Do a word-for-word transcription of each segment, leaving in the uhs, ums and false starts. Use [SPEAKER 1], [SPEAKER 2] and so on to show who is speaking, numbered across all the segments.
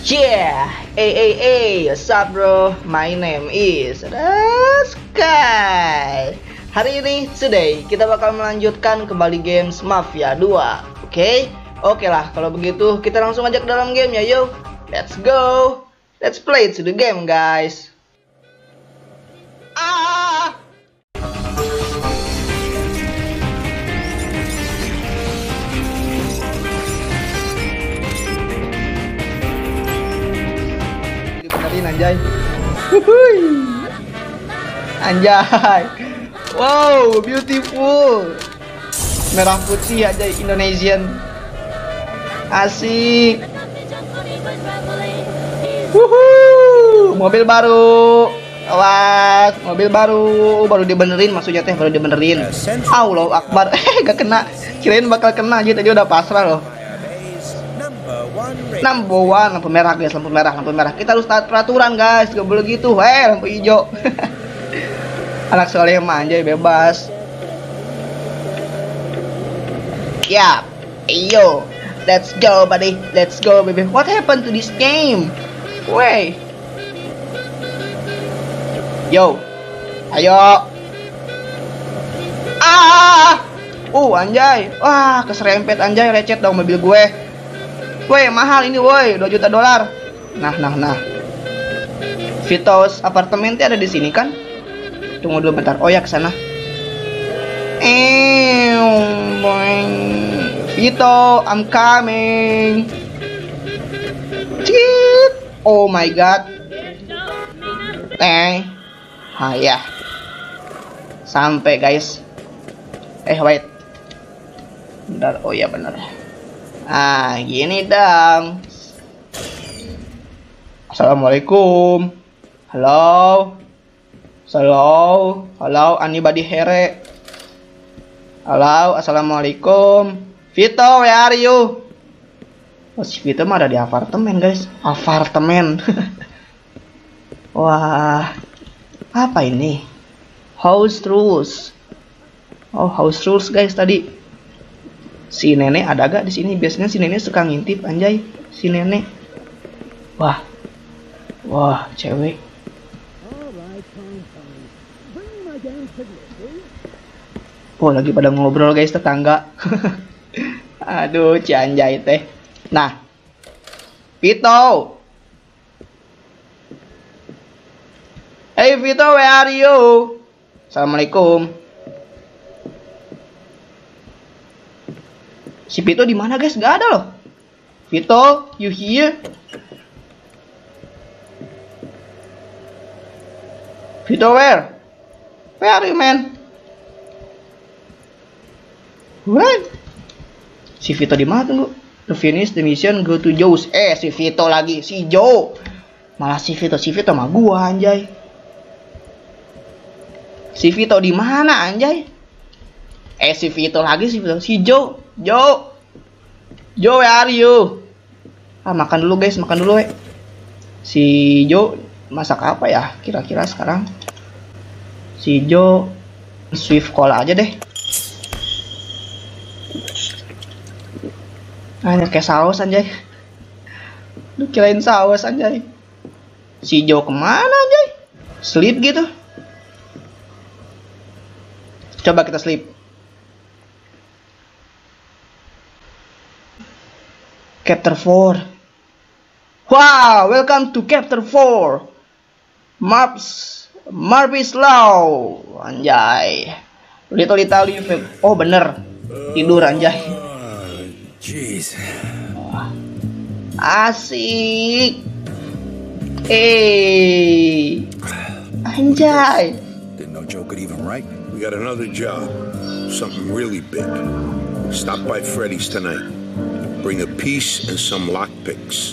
[SPEAKER 1] Yeah, hey, hey, hey, what's up bro? My name is Sky. Hari ini, today, kita bakal melanjutkan kembali games Mafia dua. Oke? Okay? Oke okay lah, kalau begitu kita langsung aja ke dalam game ya, yo. Let's go. Let's play to the game, guys. Ah! Anjay. Wuhui. Anjay. Wow, beautiful. Merah putih aja Indonesian. Asik. Wuhu. Mobil baru. Awas, mobil baru, baru dibenerin maksudnya teh, baru dibenerin. Allahu Akbar. Eh, gak kena. Kirain bakal kena aja tadi udah pasrah loh. Number one, lampu merah guys, lampu merah, lampu merah. Kita harus taat peraturan guys, gak boleh gitu. Hei, lampu hijau. Anak soleh manja bebas. Ya, yo, let's go buddy, let's go baby. What happened to this game? Wey, yo, ayo. Ah, uh anjay, wah keserempet anjay, lecet dong mobil gue. Woi, mahal ini woi, dua juta dolar. Nah, nah, nah. Vito's apartemennya ada di sini kan? Tunggu dulu bentar. Oh ya, ke sana. Eh, Vito, I'm coming. Cit. Oh my god. Eh. Ah ya. Sampai guys. Eh, wait. Bentar. Oh ya, benar. Ah, gini dong. Assalamualaikum. Halo. Halo. Halo, anybody here? Halo, assalamualaikum. Vito, where are you? Oh, si Vito mah ada di apartemen, guys. Apartemen. Wah. Apa ini? House rules. Oh, house rules, guys, tadi. Si nenek ada gak di sini? Biasanya si nenek suka ngintip anjay. Si nenek. Wah. Wah, cewek. Oh, lagi pada ngobrol guys tetangga. Aduh, ci anjay teh. Nah. Vito. Hey Vito, where are you? Assalamualaikum. Si Vito di mana guys? Gak ada loh. Vito, you here? Vito where? Where are you man? What? Si Vito di mana tunggu? To finish the mission go to Joe's. Eh si Vito lagi, si Joe. Malah si Vito, si Vito mah gua anjay. Si Vito di mana anjay? Eh si Vito lagi, si Vito, si Joe. Joe, Joe, where are you? Ah, makan dulu guys, makan dulu eh. Si Joe masak apa ya? Kira-kira sekarang. Si Joe Swift Cola aja deh. Ah, kayak saus anjay. Lu kirain saus anjay. Si Joe kemana anjay? Sleep gitu. Coba kita sleep. Chapter four. Wow, welcome to Chapter four. Maps Murphy's Law. Anjay. Little Italy. Oh bener. Tidur anjay.
[SPEAKER 2] Jeez.
[SPEAKER 1] Asik. Eh. Anjay.
[SPEAKER 2] Didn't know Joe could even write.
[SPEAKER 3] We got another job. Something really big. Stop by Freddy's tonight. Bring a piece and some lockpicks.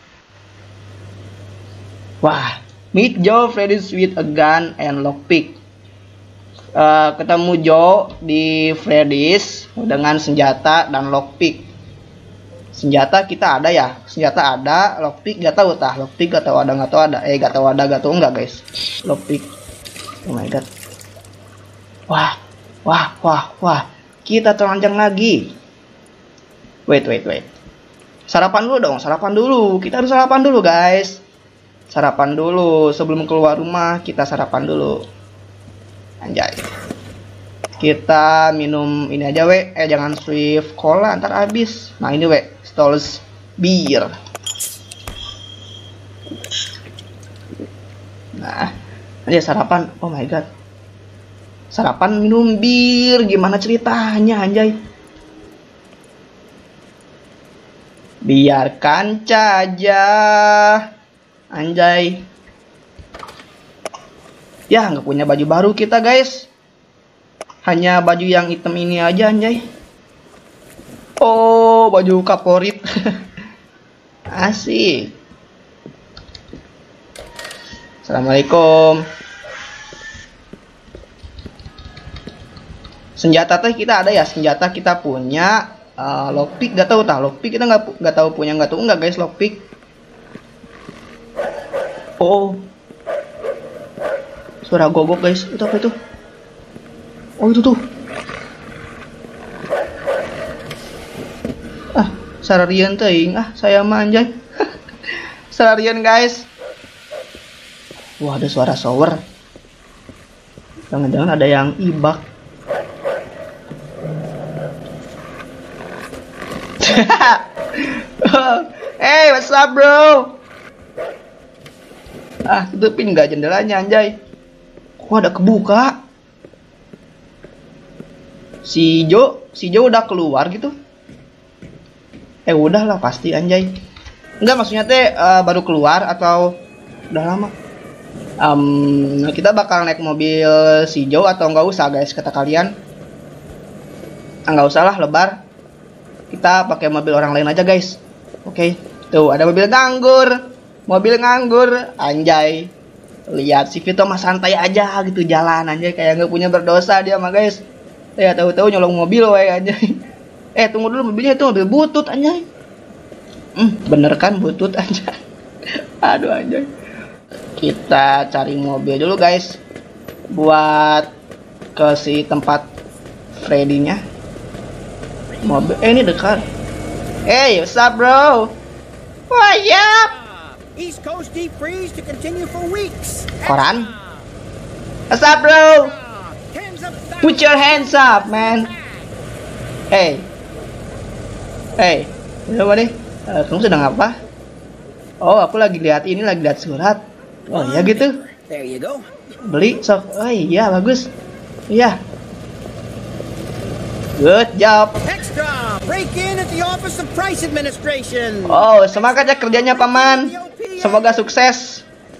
[SPEAKER 1] Wah, meet Joe Freddy's with a gun and lockpick. Uh, ketemu Joe di Freddy's dengan senjata dan lockpick. Senjata kita ada ya, senjata ada, lockpick gak tahu tah, lockpick gak tahu ada gak tahu ada, eh gak tahu ada gak tahu enggak guys, lockpick. Oh my god. Wah, wah, wah, wah, kita telanjang lagi. Wait, wait, wait. Sarapan dulu dong, sarapan dulu. Kita harus sarapan dulu, guys. Sarapan dulu sebelum keluar rumah, kita sarapan dulu. Anjay. Kita minum ini aja, we. Eh, jangan Swift Cola, ntar habis. Nah, ini, we. Stolz Beer. Nah, aja sarapan. Oh my god. Sarapan minum bir, gimana ceritanya, anjay? Biarkan saja, anjay. Ya, nggak punya baju baru kita, guys. Hanya baju yang hitam ini aja, anjay. Oh, baju kaporit. Asik. Assalamualaikum. Senjata teh kita ada ya, senjata kita punya. Uh, lockpick gak tahu tah, lockpick kita nggak nggak tahu punya nggak tahu nggak guys lockpick. Oh, suara gogok guys, itu apa itu? Oh itu tuh. Ah, sararian teuing ah, saya mah anjay. Sararian guys. Wah, ada suara shower. Jangan-jangan ada yang ibak. Hey, what's up bro? Ah, tutupin nggak jendelanya anjay. Kok ada kebuka? Si Jo, si Jo udah keluar gitu? Eh udahlah pasti anjay. Enggak, maksudnya teh uh, baru keluar atau udah lama? Um, kita bakal naik mobil si Jo atau nggak usah guys kata kalian? Ah, nggak usah lah, lebar. Kita pakai mobil orang lain aja guys. Oke, okay. Tuh ada mobil nganggur, mobil nganggur, anjay. Lihat si Vito mah santai aja gitu jalan anjay, kayak nggak punya berdosa dia mah guys. Ya tahu-tahu nyolong mobil wae anjay. Eh tunggu dulu, mobilnya itu mobil butut anjay. Hmm, bener kan butut anjay. Aduh anjay. Kita cari mobil dulu guys, buat ke si tempat Freddy-nya. Mobil, eh ini dekat. Hey, what's up bro? Why up?
[SPEAKER 4] East Coast deep freeze to continue for weeks.
[SPEAKER 1] Koran? What's up bro? Put your hands up man. Hey, hey, udah deh. Uh, kamu sedang apa? Oh, aku lagi lihat ini, lagi lihat surat. Oh iya gitu.
[SPEAKER 4] There you go.
[SPEAKER 1] Beli sok. Oh iya bagus. Iya. Good job.
[SPEAKER 4] Extra, break in at the Office of Price Administration.
[SPEAKER 1] Oh, semangat ya kerjanya paman. Semoga sukses.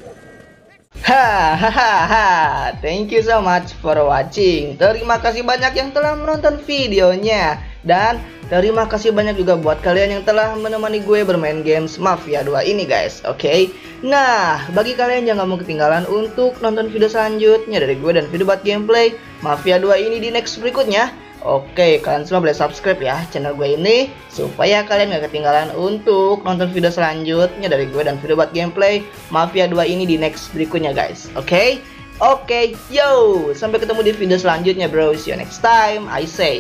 [SPEAKER 1] Hahaha. Thank you so much for watching. Terima kasih banyak yang telah menonton videonya. Dan terima kasih banyak juga buat kalian yang telah menemani gue bermain games Mafia dua ini guys. Oke, okay? Nah bagi kalian yang gak mau ketinggalan untuk nonton video selanjutnya dari gue dan video buat gameplay Mafia dua ini di next berikutnya, oke, okay, kalian semua boleh subscribe ya channel gue ini supaya kalian gak ketinggalan untuk nonton video selanjutnya dari gue dan video buat gameplay Mafia dua ini di next berikutnya guys. Oke, okay? Oke, okay, yo, sampai ketemu di video selanjutnya bro. See you next time. I say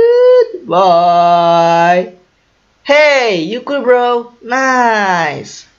[SPEAKER 1] goodbye. Hey, you cool bro? Nice.